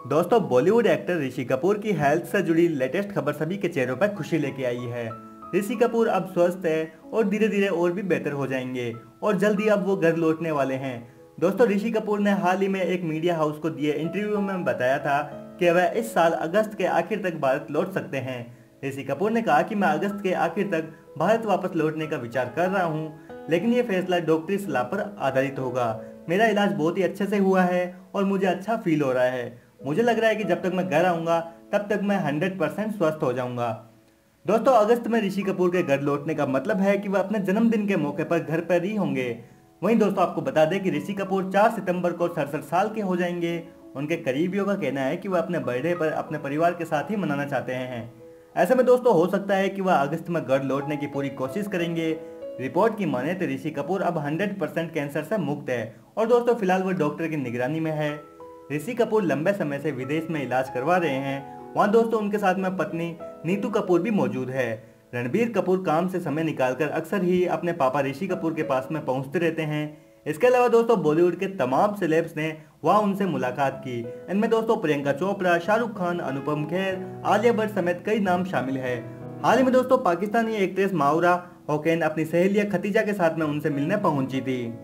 दोस्तों, बॉलीवुड एक्टर ऋषि कपूर की हेल्थ से जुड़ी लेटेस्ट खबर सभी के चेहरों पर खुशी लेके आई है। ऋषि कपूर अब स्वस्थ है और धीरे धीरे और भी बेहतर हो जाएंगे और जल्दी अब वो घर लौटने वाले हैं। दोस्तों, ऋषि कपूर ने हाल ही में एक मीडिया हाउस को दिए इंटरव्यू में बताया था कि वह इस साल अगस्त के आखिर तक भारत लौट सकते हैं। ऋषि कपूर ने कहा कि मैं अगस्त के आखिर तक भारत वापस लौटने का विचार कर रहा हूँ, लेकिन ये फैसला डॉक्टरी सलाह पर आधारित होगा। मेरा इलाज बहुत ही अच्छे से हुआ है और मुझे अच्छा फील हो रहा है। मुझे लग रहा है कि जब तक मैं घर आऊंगा तब तक मैं 100% स्वस्थ हो जाऊंगा। दोस्तों, अगस्त में ऋषि कपूर के घर लौटने का मतलब है कि वह अपने जन्मदिन के मौके पर घर पर ही होंगे। वहीं दोस्तों, आपको बता दें कि ऋषि कपूर 4 सितंबर को 67 साल के हो जाएंगे। उनके करीबियों का कहना है कि वह अपने बर्थडे पर अपने परिवार के साथ ही मनाना चाहते हैं। ऐसे में दोस्तों, हो सकता है कि वह अगस्त में घर लौटने की पूरी कोशिश करेंगे। रिपोर्ट की माने तो ऋषि कपूर अब 100% कैंसर से मुक्त है और दोस्तों फिलहाल वह डॉक्टर की निगरानी में है। ऋषि कपूर लंबे समय से विदेश में इलाज करवा रहे हैं। वहाँ दोस्तों उनके साथ में पत्नी नीतू कपूर भी मौजूद है। रणबीर कपूर काम से समय निकालकर अक्सर ही अपने पापा ऋषि कपूर के पास में पहुंचते रहते हैं। इसके अलावा दोस्तों बॉलीवुड के तमाम सेलेब्स ने वहाँ उनसे मुलाकात की। इनमें दोस्तों प्रियंका चोपड़ा, शाहरुख खान, अनुपम खेर, आलिया भट्ट समेत कई नाम शामिल है। हाल ही में दोस्तों पाकिस्तानी एक्ट्रेस माउरा होकेन अपनी सहेलिया खतीजा के साथ में उनसे मिलने पहुंची थी।